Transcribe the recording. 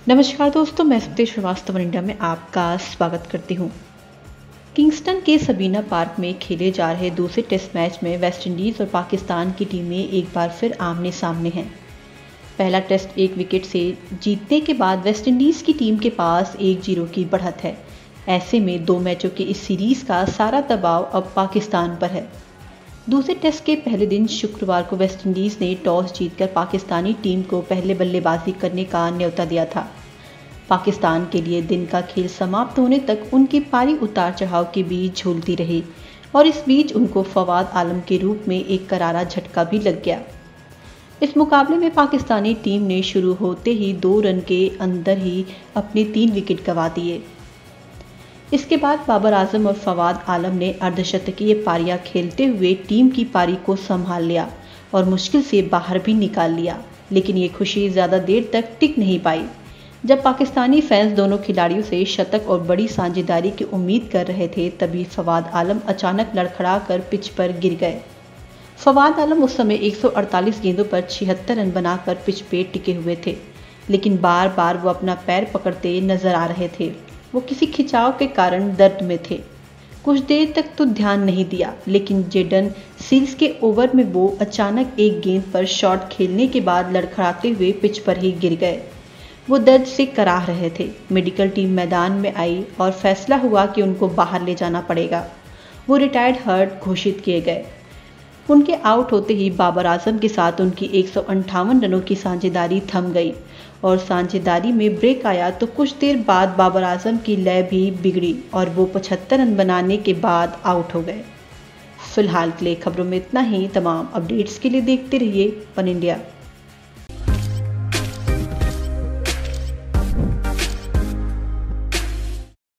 नमस्कार दोस्तों, मैं सुप्ते श्रीवास्तव इंडिया में आपका स्वागत करती हूँ। किंगस्टन के सबीना पार्क में खेले जा रहे दूसरे टेस्ट मैच में वेस्टइंडीज़ और पाकिस्तान की टीमें एक बार फिर आमने सामने हैं। पहला टेस्ट 1 विकेट से जीतने के बाद वेस्टइंडीज़ की टीम के पास 1-0 की बढ़त है। ऐसे में 2 मैचों के इस सीरीज़ का सारा दबाव अब पाकिस्तान पर है। दूसरे टेस्ट के पहले दिन शुक्रवार को वेस्टइंडीज़ ने टॉस जीतकर पाकिस्तानी टीम को पहले बल्लेबाजी करने का न्योता दिया था। पाकिस्तान के लिए दिन का खेल समाप्त होने तक उनकी पारी उतार चढ़ाव के बीच झूलती रही और इस बीच उनको फवाद आलम के रूप में एक करारा झटका भी लग गया। इस मुकाबले में पाकिस्तानी टीम ने शुरू होते ही 2 रन के अंदर ही अपने 3 विकेट गंवा दिए। इसके बाद बाबर आजम और फवाद आलम ने अर्धशतकीय पारियां खेलते हुए टीम की पारी को संभाल लिया और मुश्किल से बाहर भी निकाल लिया, लेकिन ये खुशी ज़्यादा देर तक टिक नहीं पाई। जब पाकिस्तानी फैंस दोनों खिलाड़ियों से शतक और बड़ी साझेदारी की उम्मीद कर रहे थे, तभी फवाद आलम अचानक लड़खड़ा कर पिच पर गिर गए। फवाद आलम उस समय 148 गेंदों पर 76 रन बनाकर पिच पे टिके हुए थे, लेकिन बार बार वो अपना पैर पकड़ते नजर आ रहे थे। वो किसी खिंचाव के कारण दर्द में थे। कुछ देर तक तो ध्यान नहीं दिया, लेकिन जेडन सील्स के ओवर में वो अचानक एक गेंद पर शॉट खेलने के बाद लड़खड़ाते हुए पिच पर ही गिर गए। वो दर्द से कराह रहे थे। मेडिकल टीम मैदान में आई और फैसला हुआ कि उनको बाहर ले जाना पड़ेगा। वो रिटायर्ड हर्ट घोषित किए गए। उनके आउट होते ही बाबर आजम के साथ उनकी 158 रनों की साझेदारी थम गई और साझेदारी में ब्रेक आया तो कुछ देर बाद बाबर आजम की लय भी बिगड़ी और वो 75 रन बनाने के बाद आउट हो गए। फिलहाल के लिए खबरों में इतना ही। तमाम अपडेट्स के लिए देखते रहिए वन इंडिया।